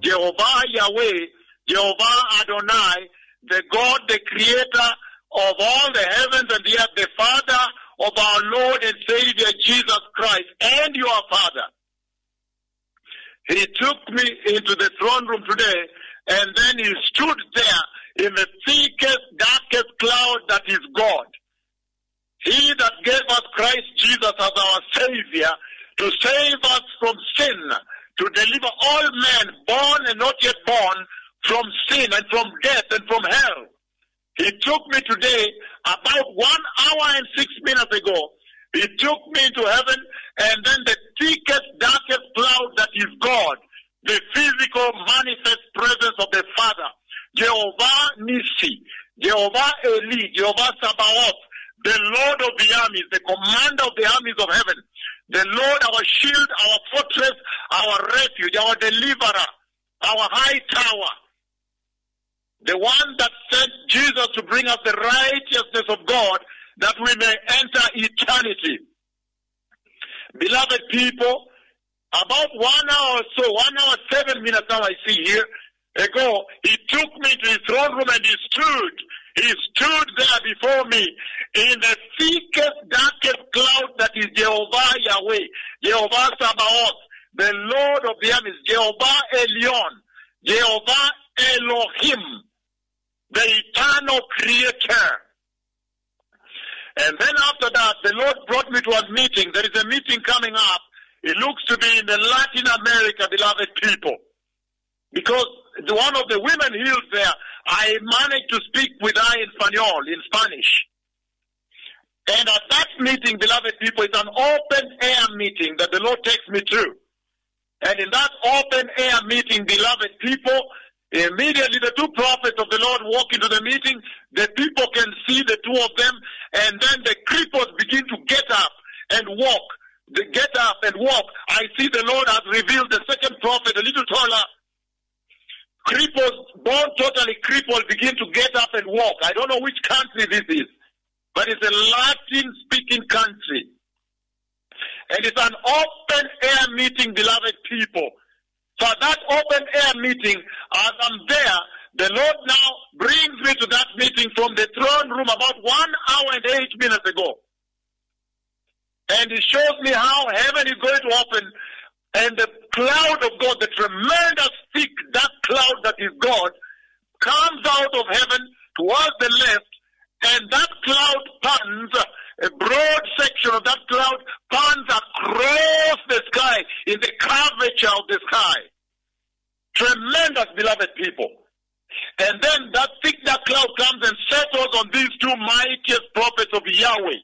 Jehovah Yahweh, Jehovah Adonai, the God, the creator of all the heavens and the earth, the Father of our Lord and Savior Jesus Christ, and your Father. He took me into the throne room today, and then he stood there in the thickest, darkest cloud that is God. He that gave us Christ Jesus as our Savior to save us from sin, to deliver all men born and not yet born from sin and from death and from hell. He took me today about 1 hour and 6 minutes ago. He took me into heaven, and then the thickest, darkest cloud that is God, the physical manifest presence of the Father, Jehovah Nissi, Jehovah Eli, Jehovah Sabaoth, the Lord of the armies, the commander of the armies of heaven, the Lord, our shield, our fortress, our refuge, our deliverer, our high tower, the one that sent Jesus to bring us the righteousness of God, that we may enter eternity. Beloved people, about 1 hour or so, 1 hour 7 minutes now I see here ago, he took me to his throne room and he stood there before me in the thickest, darkest cloud that is Jehovah Yahweh, Jehovah Sabaoth, the Lord of the armies, Jehovah Elyon, Jehovah Elohim, the eternal creator. And then after that, the Lord brought me to a meeting. There is a meeting coming up. It looks to be in the Latin America, beloved people. Because one of the women healed there, I managed to speak with her in Spanish. And at that meeting, beloved people, it's an open air meeting that the Lord takes me through. And in that open air meeting, beloved people, immediately the two prophets of the Lord walk into the meeting. The people can see the two of them, and then the cripples begin to get up and walk. They get up and walk. I see the Lord has revealed the second prophet, a little taller. Cripples, born totally crippled, begin to get up and walk. I don't know which country this is, but it's a Latin-speaking country. And it's an open-air meeting, beloved people. So at that open-air meeting, as I'm there, the Lord now brings me to that meeting from the throne room about 1 hour and 8 minutes ago. And He shows me how heaven is going to open, and the cloud of God, the tremendous thick, dark cloud that is God, comes out of heaven towards the left, and that cloud pans, a broad section of that cloud pans across the sky, in the curvature of the sky. Tremendous, beloved people. And then that thick, dark cloud comes and settles on these two mightiest prophets of Yahweh.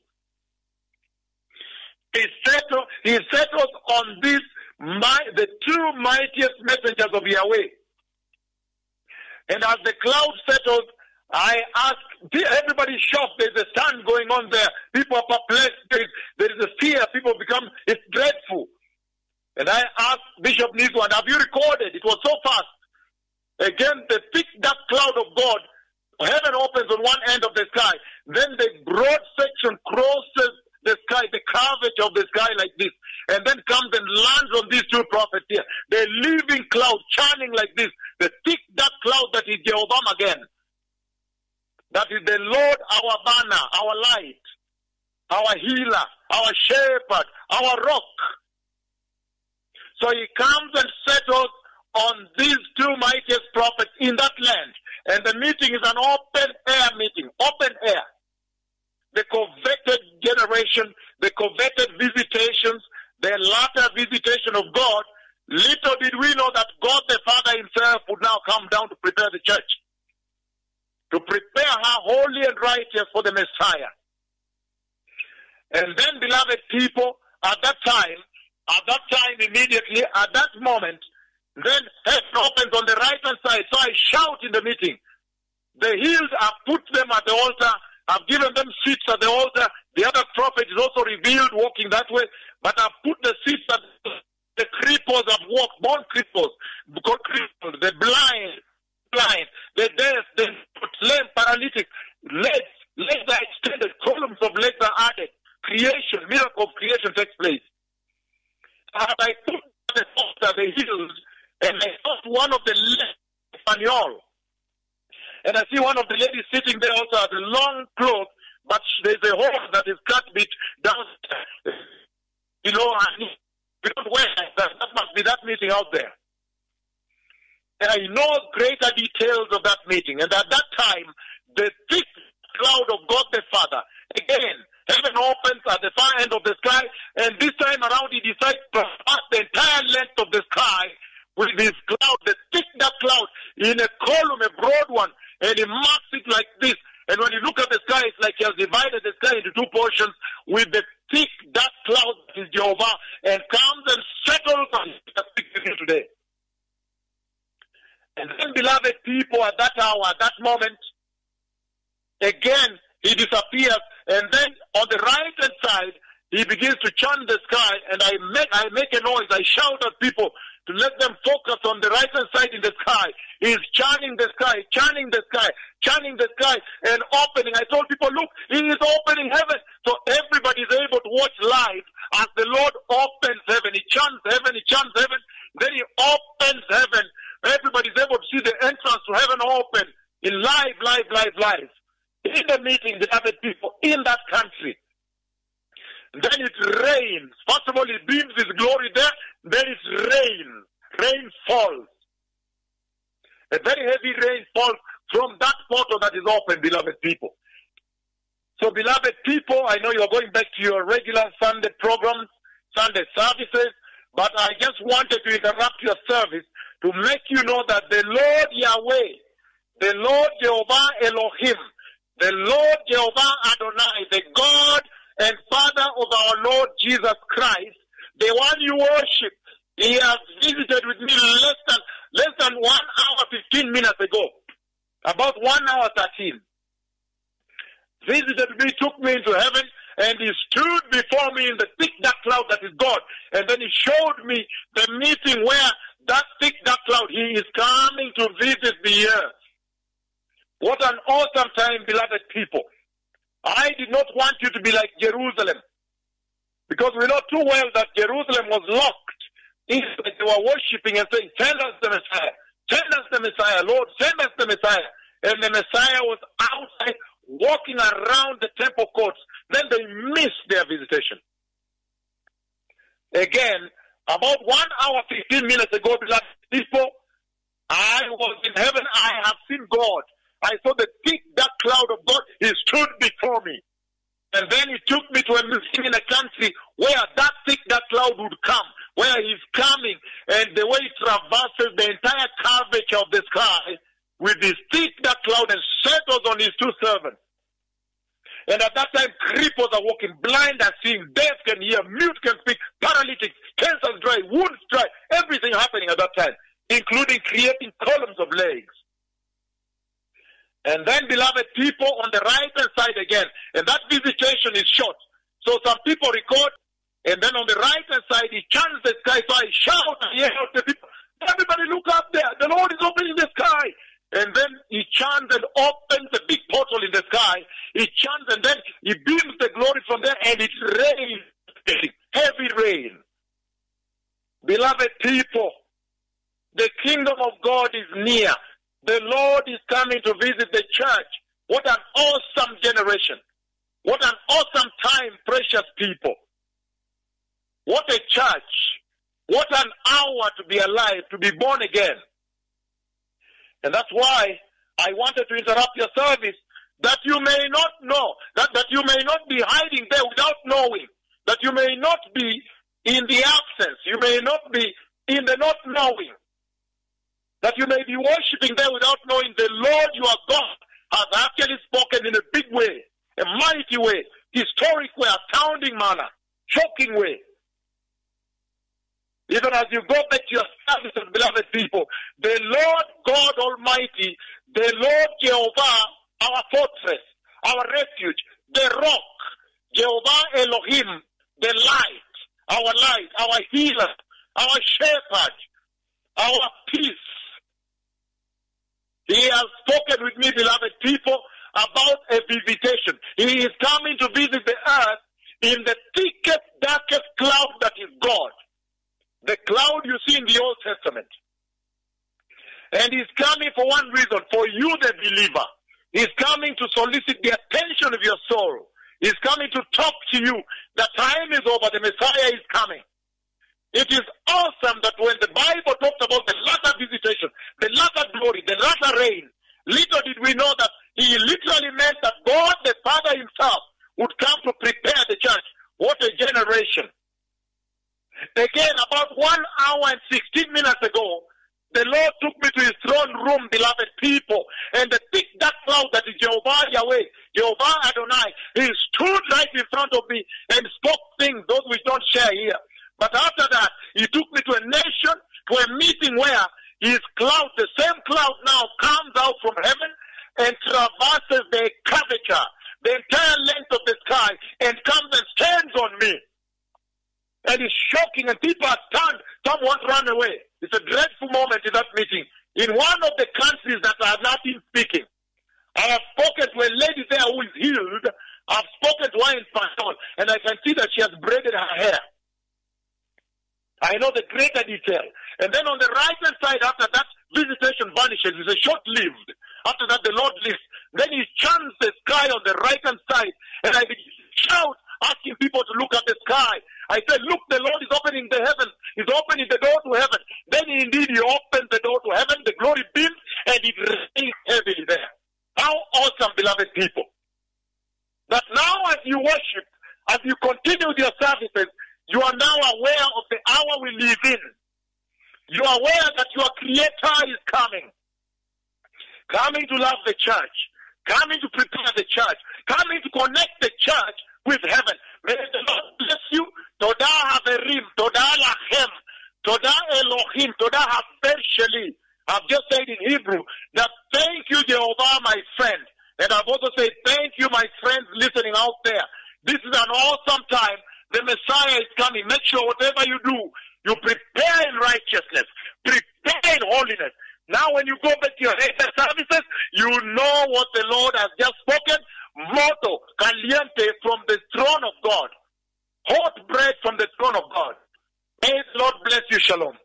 He settles on these, the two mightiest messengers of Yahweh. And as the cloud settles, I ask, everybody shocked, there's a stand going on there. People are perplexed, there is a fear, people become, it's dreadful. And I asked Bishop Niswan, have you recorded? It was so fast. Again, the thick, dark cloud of God, heaven opens on one end of the sky. Then the broad section crosses the sky, the curvature of the sky like this, and then comes and lands on these two prophets here. The living cloud churning like this, the thick, dark cloud that is Jehovah again. That is the Lord, our banner, our light, our healer, our shepherd, our rock. So He comes and settles on these two mightiest prophets in that land. And the meeting is an open air meeting, open air. The coveted generation, the coveted visitations, the latter visitation of God. Little did we know that God the Father Himself would now come down to prepare the church, to prepare her holy and righteous for the Messiah. And then, beloved people, at that time, immediately, at that moment, then heaven opens on the right-hand side. So I shout in the meeting. The healed, I've put them at the altar. I've given them seats at the altar. The other prophet is also revealed walking that way. But I've put the seats at the cripples have walked, born cripples, the blind, the deaf, the lame, paralytic, legs are extended, columns of legs are added. Creation, miracle of creation takes place. And I put the altar, the healed, and I don't one of the ladies, Espanol. And I see one of the ladies sitting there also has a long cloth, but there's a hole that is cut bit down below her knee. We don't wear that. That must be that meeting out there. And I know greater details of that meeting. And at that time, the thick cloud of God the Father, again, heaven opens at the far end of the sky, and this time around he decides to pass the entire length of the sky with this cloud, the thick dark cloud, in a column, a broad one, and he marks it like this. And when you look at the sky, it's like he has divided the sky into two portions with the thick dark cloud that is Jehovah, and comes and settles on it today. And then, beloved people, at that hour, at that moment, again, he disappears, and then on the right-hand side, he begins to chant the sky, and I make a noise, I shout at people to let them focus on the right-hand side in the sky. He's chanting the sky, chanting the sky, chanting the sky, and opening. I told people, look, he is opening heaven. So everybody is able to watch live as the Lord opens heaven. He chants heaven, he chants heaven, then he opens heaven. Everybody is able to see the entrance to heaven open in live. In the meeting, beloved people, in that country. Then it rains. First of all, it beams his glory there. Then it rains. Rain falls. A very heavy rain falls from that portal that is open, beloved people. So, beloved people, I know you are going back to your regular Sunday programs, Sunday services, but I just wanted to interrupt your service to make you know that the Lord Yahweh, the Lord Jehovah Elohim, the Lord Jehovah Adonai, the God and Father of our Lord Jesus Christ, the one you worship, he has visited with me less than 1 hour, 15 minutes ago. About 1 hour, 13. Visited me, took me into heaven, and he stood before me in the thick dark cloud that is God. And then he showed me the meeting where that thick dark cloud, he is coming to visit the earth. What an awesome time, beloved people. I did not want you to be like Jerusalem, because we know too well that Jerusalem was locked. They were worshiping and saying, send us the Messiah. Send us the Messiah, Lord, send us the Messiah. And the Messiah was outside walking around the temple courts. Then they missed their visitation. Again, about 1 hour, 15 minutes ago, beloved people, I was in heaven. I have seen God. I saw the thick dark cloud of God. He stood before me. And then he took me to a meeting in a country where that thick dark cloud would come, where he's coming, and the way he traverses the entire curvature of the sky with this thick dark cloud and settles on his two servants. And at that time, cripples are walking, blind are seeing, deaf can hear, mute can speak, paralytics, cancers dry, wounds dry, everything happening at that time, including creating columns of legs. And then, beloved people, on the right-hand side again, and that visitation is short. So some people record, and then on the right-hand side, he chants the sky. So I shout and yell to the people, everybody look up there, the Lord is opening the sky. And then he chants and opens a big portal in the sky. He chants and then he beams the glory from there, and it rains, heavy rain. Beloved people, the kingdom of God is near. The Lord is coming to visit the church. What an awesome generation. What an awesome time, precious people. What a church. What an hour to be alive, to be born again. And that's why I wanted to interrupt your service, that you may not know, that you may not be hiding there without knowing, that you may not be in the absence, you may not be in the not knowing, that you may be worshiping there without knowing the Lord your God has actually spoken in a big way, a mighty way, historic way, astounding manner, shocking way. Even as you go back to your services, beloved people, the Lord God Almighty, the Lord Jehovah, our fortress, our refuge, the rock, Jehovah Elohim, the light, our healer, our shepherd, our peace. He has spoken with me, beloved people, about a visitation. He is coming to visit the earth in the thickest, darkest cloud that is God. The cloud you see in the Old Testament. And he's coming for one reason, for you the believer. He's coming to solicit the attention of your soul. He's coming to talk to you. The time is over. The Messiah is coming. It is awesome that when the Bible talks about the latter visitation, the latter glory, the latter reign, little did we know that he literally meant that God the Father himself would come to prepare the church. What a generation. Again, about 1 hour and 16 minutes ago, the Lord took me to his throne room, beloved people, and the thick dark cloud that is Jehovah Yahweh, Jehovah Adonai, he stood right in front of me and spoke things, those we don't share here. But after that, he took me to a nation, to a meeting where his cloud, the same cloud now comes out from heaven and traverses the curvature, the entire length of the sky, and comes and stands on me. And it's shocking, and people are stunned. Some want to run away. It's a dreadful moment in that meeting. In one of the countries that I have not been speaking, I have spoken to a lady there who is healed. I've spoken to her in Spanish, and I can see that she has braided her hair. I know the greater detail. And then on the right-hand side, after that visitation vanishes, it's a short-lived. After that, the Lord lifts. Then he chants the sky on the right-hand side, and I begin to shout, asking people to look at the sky. I said, look, the Lord is opening the heavens. He's opening the door to heaven. Then indeed he opens the door to heaven. The glory beams and it rains heavily there. How awesome, beloved people. That now as you worship, as you continue with your services, you are now aware of the hour we live in. You are aware that your Creator is coming. Coming to love the church. Coming to prepare the church. Coming to connect the church with heaven. May the Lord bless you. Toda Haverim, Toda Lachem, Toda Elohim, Toda Haversheli. I've just said in Hebrew that thank you, Jehovah, my friend. And I've also said thank you, my friends listening out there. This is an awesome time. The Messiah is coming. Make sure whatever you do, you prepare in righteousness, prepare in holiness. Now when you go back to your services, you know what the Lord has just spoken. Voto caliente from the throne of God. Hot bread from the throne of God. May the Lord bless you. Shalom.